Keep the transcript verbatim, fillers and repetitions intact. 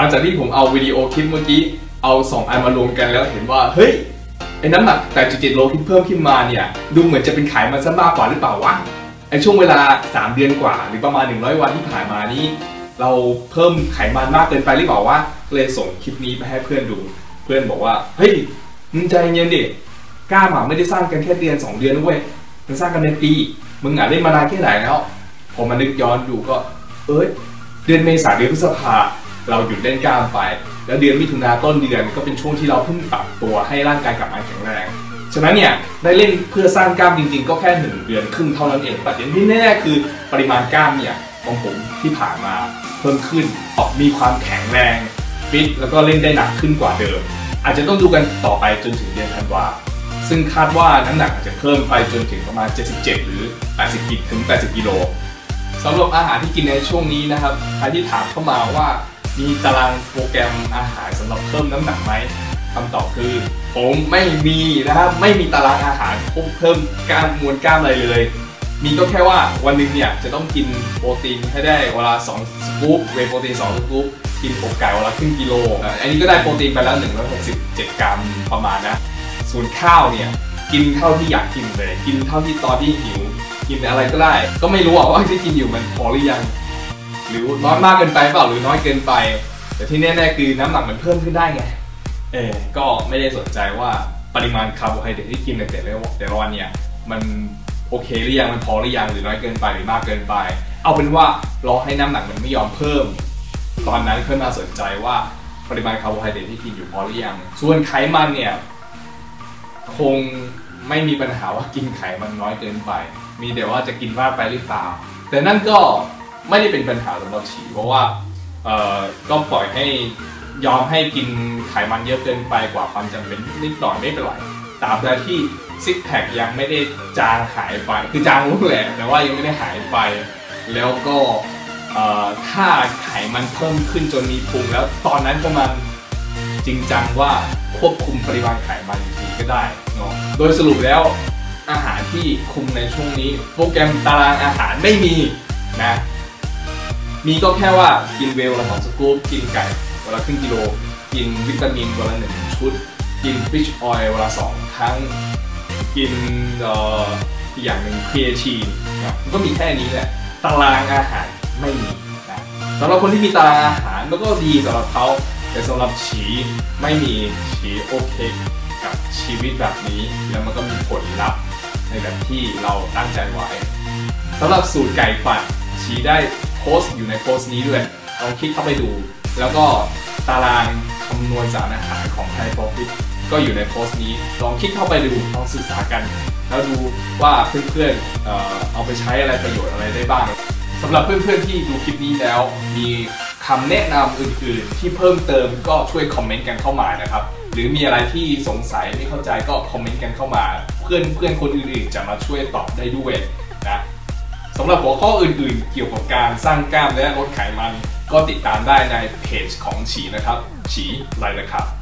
งจากที่ผมเอาวิดีโอคลิปเมื่อกี้เอาสองอันมารวมกันแล้วเห็นว่าเฮ้ยไอ้น้ำหนัก แปดจุดเจ็ด โลที่เพิ่มขึ้นมาเนี่ยดูเหมือนจะเป็นไขมันซะมากกว่าหรือเปล่าวะไอ้ช่วงเวลาสามเดือนกว่าหรือประมาณหนึ่งร้อยวันที่ผ่านมานี้เราเพิ่มไขมันมากเกินไปหรือเปล่าวะเลยส่งคลิปนี้ไปให้เพื่อนดูเพื่อนบอกว่าเฮ้ยมึงใจเย็นดิกล้ามอ่ะไม่ได้สร้างกันแค่เดือนสองเดือนนะเว้ยมันสร้างกันในปีมึงอ่ะเล่นมานานแค่ไหนแล้วพอมานึกย้อนดูก็เอ้ยเดือนเมษาเดือนพฤษภาเราหยุดเล่นกล้ามไปแล้วเดือนมิถุนาต้นเดือนก็เป็นช่วงที่เราเพิ่งปรับตัวให้ร่างกายกลับมาแข็งแรงฉะนั้นเนี่ยได้เล่นเพื่อสร้างกล้ามจริงๆก็แค่หนึ่งเดือนครึ่งเท่านั้นเองแต่อย่างที่แน่ๆคือปริมาณกล้ามเนี่ยของผมที่ผ่านมาเพิ่มขึ้นมีความแข็งแรงฟิตแล้วก็เล่นได้หนักขึ้นกว่าเดิมอาจจะต้องดูกันต่อไปจนถึงเดือนธันวาซึ่งคาดว่าน้ำหนักอาจจะเพิ่มไปจนถึงประมาณเจ็ดสิบเจ็ดหรือแปดสิบถึงแปดสิบกิโลสำหรับอาหารที่กินในช่วงนี้นะครับใครที่ถามเข้ามาว่ามีตารางโปรแกรมอาหารสำหรับเพิ่มน้ำหนักไหมคำตอบคือผมไม่มีนะครับไม่มีตารางอาหารเพิ่มกล้ามมวลกล้ามอะไรเลยมีก็แค่ว่าวันหนึ่งเนี่ยจะต้องกินโปรตีนให้ได้เวลาสองสกู๊ปเวย์โปรตีนสองสกู๊ปกินอกไก่เวลาครึ่งกิโลอันนี้ก็ได้โปรตีนไปแล้วหนึ่งร้อยหกสิบเจ็ดกรัมประมาณนะส่วนข้าวเนี่ยกินเท่าที่อยากกินเลยกินเท่าที่ตอนที่หิวกินอะไรก็ได้ก็ไม่รู้ว่าที่กินอยู่มันพอหรือยังหรือน้อยมากเกินไปเปล่าหรือน้อยเกินไปแต่ที่แน่ๆคือน้ำหนักมันเพิ่มขึ้นได้ไงเออก็ไม่ได้สนใจว่าปริมาณคาร์โบไฮเดรตที่กินในแต่ละแต่ละวันเนี่ยมันโอเคหรือยังมันพอหรือยังหรือน้อยเกินไปหรือมากเกินไปเอาเป็นว่ารอให้น้ำหนักมันไม่ยอมเพิ่มตอนนั้นค่อยมาสนใจว่าปริมาณคาร์โบไฮเดรตที่กินอยู่พอหรือยังส่วนไขมันเนี่ยคงไม่มีปัญหาว่ากินไขมันน้อยเกินไปมีแต่ว่าจะกินมากไปหรือเปล่าแต่นั่นก็ไม่ได้เป็นปัญหาสำหรับฉีเพราะว่าเอ่อก็ปล่อยให้ยอมให้กินไขมันเยอะเกินไปกว่าความจำเป็นนิดหน่อยไม่เป็นไรตราบใดที่ซิกแพคยังไม่ได้จางหายไปคือจางรู้แหละแต่ว่ายังไม่ได้หายไปแล้วก็ถ้าไขมันเพิ่มขึ้นจนมีพุงแล้วตอนนั้นก็มันจริงจังว่าควบคุมปริมาณไขมันจริงก็ได้เนาะโดยสรุปแล้วอาหารที่คุมในช่วงนี้โปรแกรมตารางอาหารไม่มีนะมีก็แค่ว่ากินเวลละสองสกู๊ปกินไก่วันละครึ่งกิโลกินวิตามินวันละหนึ่งชุดกินฟิชออยล์วันละสองครั้งกินเอ่ออีกอย่างหนึ่งครีเอทีนนะมันก็มีแค่นี้แหละตารางอาหารไม่มีนะสำหรับคนที่มีตารางอาหารมันก็ดีสำหรับเขาแต่สำหรับฉีไม่มีฉีโอเคกับชีวิตแบบนี้แล้วมันก็มีผลลัพธ์ในแบบที่เราตั้งใจไว้สำหรับสูตรไก่ปั่นฉีได้โพสต์อยู่ในโพสต์นี้ด้วยลองคลิกเข้าไปดูแล้วก็ตารางคำนวณสารอาหารของไทยโปรฟิตก็อยู่ในโพสต์นี้ลองคลิกเข้าไปดูลองศึกษากันแล้วดูว่าเพื่อนๆ เอ่อ เอาไปใช้อะไรประโยชน์อะไรได้บ้างสำหรับเพื่อนๆที่ดูคลิปนี้แล้วมีคำแนะนำอื่นๆที่เพิ่มเติมก็ช่วยคอมเมนต์กันเข้ามานะครับหรือมีอะไรที่สงสัยไม่เข้าใจก็คอมเมนต์กันเข้ามาเพื่อนเพื่อนคนอื่นๆจะมาช่วยตอบได้ด้วยนะสำหรับหัวข้ออื่นๆเกี่ยวกับการสร้างกล้ามและลดไขมันก็ติดตามได้ในเพจของฉีนะครับฉีไรนะครับ